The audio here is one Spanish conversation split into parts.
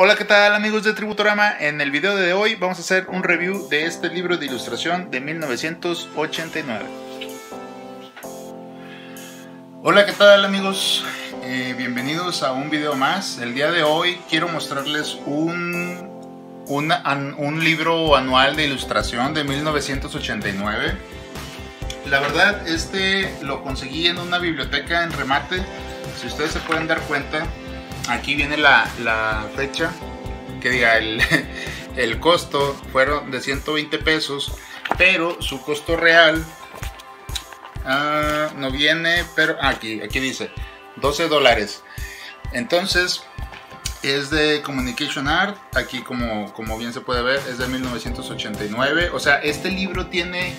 Hola, ¿qué tal amigos de Tributorama? En el video de hoy vamos a hacer un review de este libro de ilustración de 1989. Hola, ¿qué tal amigos? Bienvenidos a un video más. El día de hoy quiero mostrarles un libro anual de ilustración de 1989. La verdad, lo conseguí en una biblioteca en remate. Si ustedes se pueden dar cuenta, aquí viene la fecha, que diga el costo fueron de 120 pesos, pero su costo real no viene, pero aquí dice $12. Entonces es de Communication Art. Aquí como bien se puede ver es de 1989. O sea, este libro tiene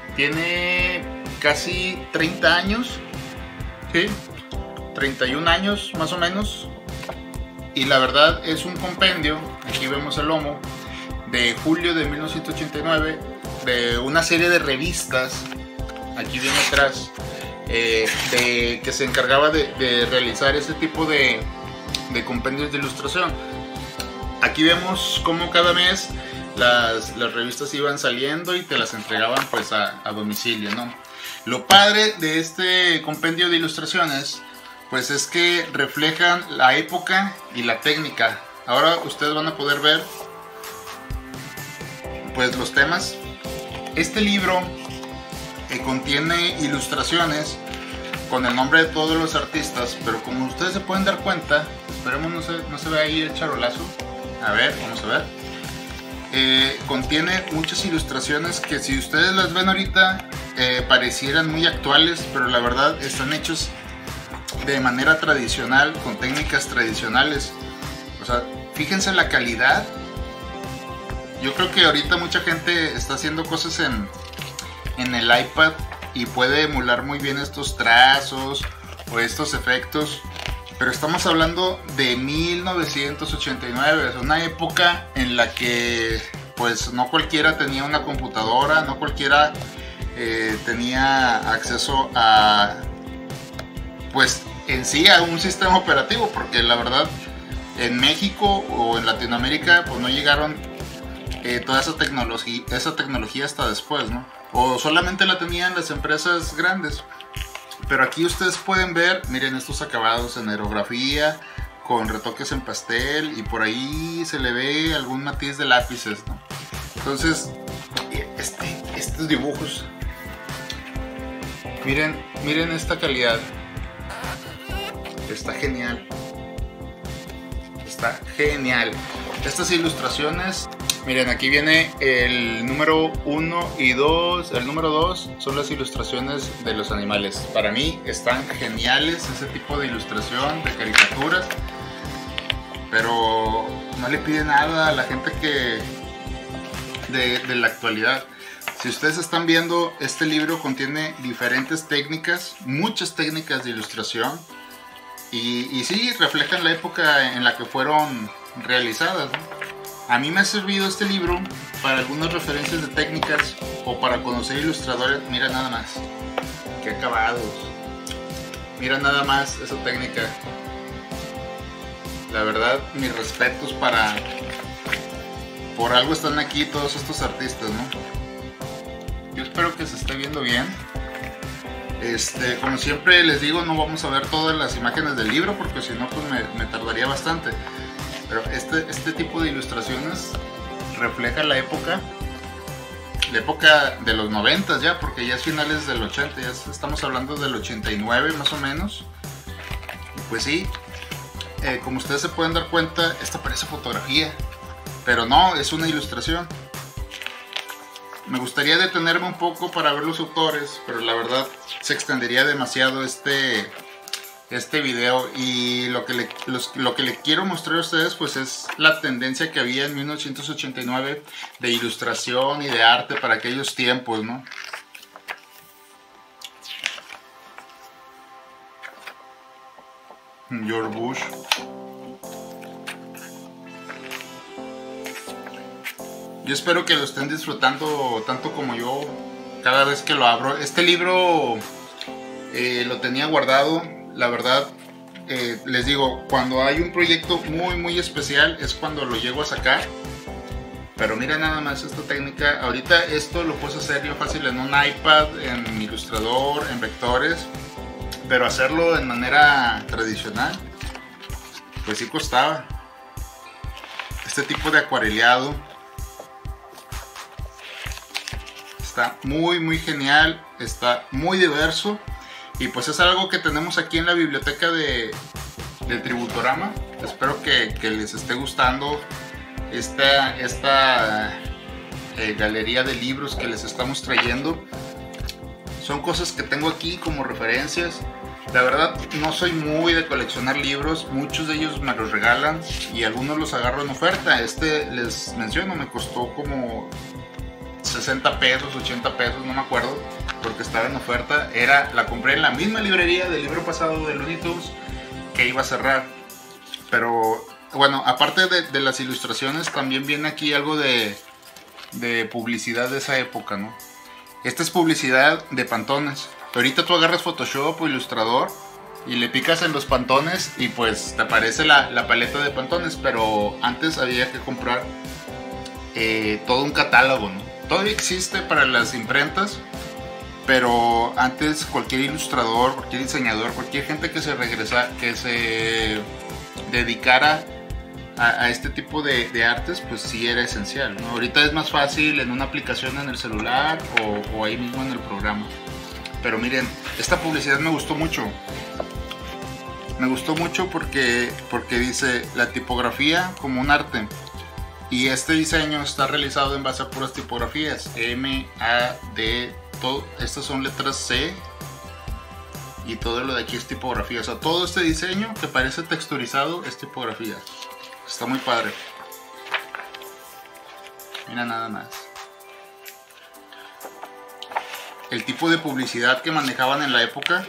casi 30 años, ¿sí? 31 años más o menos. Y la verdad es un compendio, aquí vemos el lomo, de julio de 1989, de una serie de revistas, aquí viene atrás, que se encargaba de realizar ese tipo de compendios de ilustración. Aquí vemos cómo cada mes las revistas iban saliendo y te las entregaban pues a domicilio, ¿no? Lo padre de este compendio de ilustraciones pues es que reflejan la época y la técnica. Ahora ustedes van a poder ver pues los temas. Este libro contiene ilustraciones con el nombre de todos los artistas, pero como ustedes se pueden dar cuenta, esperemos no se vea ahí el charolazo. A ver, vamos a ver. Contiene muchas ilustraciones que si ustedes las ven ahorita parecieran muy actuales, pero la verdad están hechos de manera tradicional, con técnicas tradicionales. O sea, fíjense la calidad. Yo creo que ahorita mucha gente está haciendo cosas en el iPad y puede emular muy bien estos trazos o estos efectos, pero estamos hablando de 1989, es una época en la que pues no cualquiera tenía una computadora, no cualquiera tenía acceso a pues en sí a un sistema operativo, porque la verdad en México o en Latinoamérica pues no llegaron toda esa tecnología hasta después, ¿no? O solamente la tenían las empresas grandes. Pero aquí ustedes pueden ver, miren estos acabados en aerografía con retoques en pastel y por ahí se le ve algún matiz de lápices, ¿no? Entonces estos dibujos, miren esta calidad. Está genial. Está genial. Estas ilustraciones, miren, aquí viene el número 1 y 2. El número 2 son las ilustraciones de los animales. Para mí están geniales ese tipo de ilustración, de caricaturas. Pero no le pide nada a la gente que de la actualidad. Si ustedes están viendo, este libro contiene diferentes técnicas, muchas técnicas de ilustración. Y sí, reflejan la época en la que fueron realizadas, ¿no? A mí me ha servido este libro para algunas referencias de técnicas o para conocer ilustradores. Mira nada más, qué acabados. Mira nada más esa técnica. La verdad, mis respetos por algo están aquí todos estos artistas, ¿no? Yo espero que se esté viendo bien. Como siempre les digo, no vamos a ver todas las imágenes del libro porque si no pues me tardaría bastante. Pero este tipo de ilustraciones refleja la época de los 90 ya, porque ya es finales del 80, ya estamos hablando del 89 más o menos. Y pues sí, como ustedes se pueden dar cuenta, esta parece fotografía, pero no, es una ilustración. Me gustaría detenerme un poco para ver los autores, pero la verdad se extendería demasiado este video. Y lo que le quiero mostrar a ustedes pues es la tendencia que había en 1989 de ilustración y de arte para aquellos tiempos, ¿no? George Bush. Yo espero que lo estén disfrutando tanto como yo cada vez que lo abro. Este libro lo tenía guardado, la verdad les digo, cuando hay un proyecto muy especial es cuando lo llego a sacar. Pero mira nada más esta técnica. Ahorita esto lo puedes hacer yo fácil en un iPad, en Illustrator, en vectores. Pero hacerlo de manera tradicional, pues sí costaba. Este tipo de acuareleado está muy genial, está muy diverso. Y pues es algo que tenemos aquí en la biblioteca de Tributorama. Espero que les esté gustando esta galería de libros que les estamos trayendo. Son cosas que tengo aquí como referencias. La verdad no soy muy de coleccionar libros, muchos de ellos me los regalan y algunos los agarro en oferta. Les menciono, me costó como 60 pesos, 80 pesos, no me acuerdo, porque estaba en oferta. La compré en la misma librería del libro pasado de Looney Tunes que iba a cerrar. Pero bueno, aparte de las ilustraciones, también viene aquí algo de publicidad de esa época, ¿no? Esta es publicidad de pantones. Ahorita tú agarras Photoshop o Illustrator y le picas en los pantones y pues te aparece la paleta de pantones. Pero antes había que comprar todo un catálogo, ¿no? Todavía existe para las imprentas, pero antes cualquier ilustrador, cualquier diseñador, cualquier gente que se dedicara a este tipo de artes, pues sí era esencial, ¿no? Ahorita es más fácil en una aplicación en el celular o ahí mismo en el programa. Pero miren, esta publicidad me gustó mucho. Me gustó mucho porque dice la tipografía como un arte. Y este diseño está realizado en base a puras tipografías. M, A, D, todo. Estas son letras C. Y todo lo de aquí es tipografía. O sea, todo este diseño que parece texturizado es tipografía. Está muy padre. Mira nada más. El tipo de publicidad que manejaban en la época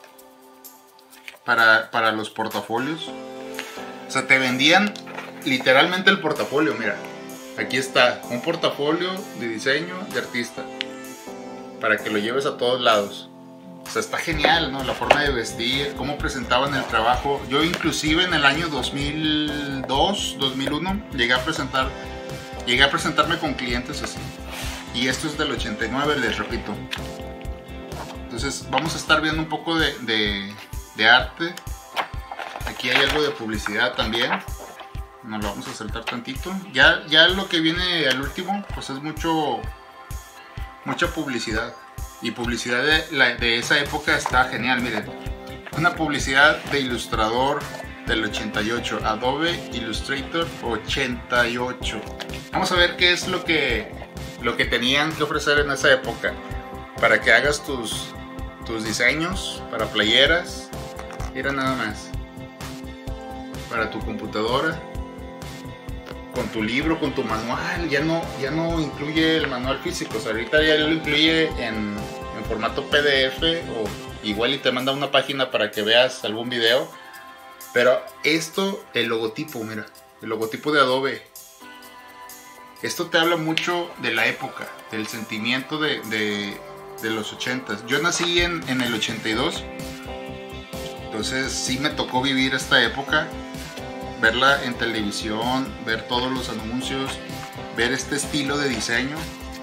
para los portafolios. O sea, te vendían literalmente el portafolio. Mira, aquí está un portafolio de diseño de artista para que lo lleves a todos lados. O sea, está genial, ¿no? La forma de vestir, cómo presentaban el trabajo. Yo inclusive en el año 2002, 2001 llegué a presentarme con clientes así. Y esto es del 89, les repito. Entonces vamos a estar viendo un poco de arte. Aquí hay algo de publicidad también. Nos lo vamos a saltar tantito. Ya lo que viene al último, pues es mucha publicidad. Y publicidad de esa época está genial, miren. Una publicidad de Illustrator del 88. Adobe Illustrator 88. Vamos a ver qué es lo que tenían que ofrecer en esa época para que hagas tus diseños para playeras. Mira nada más, para tu computadora, con tu libro, con tu manual. Ya no incluye el manual físico, o sea, ahorita ya lo incluye en formato PDF o igual y te manda una página para que veas algún video. Pero esto, el logotipo, mira, el logotipo de Adobe. Esto te habla mucho de la época, del sentimiento de los 80s. Yo nací en el 82, entonces sí me tocó vivir esta época, verla en televisión, ver todos los anuncios, ver este estilo de diseño.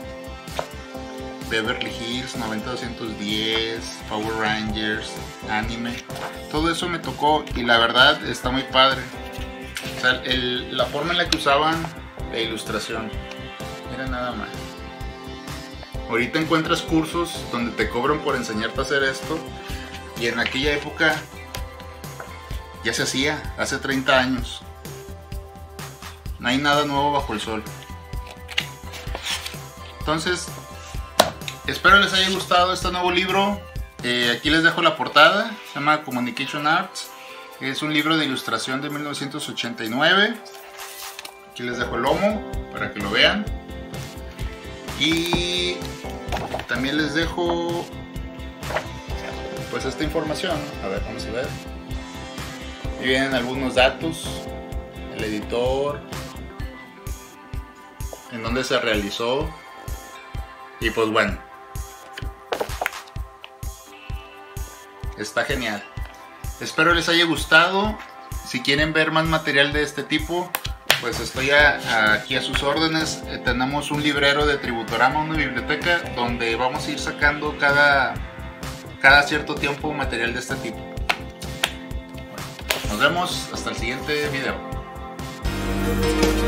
Beverly Hills, 90210, Power Rangers, anime, todo eso me tocó y la verdad está muy padre. O sea, la forma en la que usaban la ilustración, mira nada más. Ahorita encuentras cursos donde te cobran por enseñarte a hacer esto y en aquella época ya se hacía, hace 30 años. No hay nada nuevo bajo el sol. Entonces, espero les haya gustado este nuevo libro. Aquí les dejo la portada, se llama Communication Arts. Es un libro de ilustración de 1989. Aquí les dejo el lomo para que lo vean. Y también les dejo pues esta información. A ver, vamos a ver. Aquí vienen algunos datos. El editor, en dónde se realizó. Y pues bueno, está genial. Espero les haya gustado. Si quieren ver más material de este tipo, pues estoy aquí a sus órdenes. Tenemos un librero de Tributorama, una biblioteca, donde vamos a ir sacando cada cierto tiempo material de este tipo. Nos vemos hasta el siguiente video.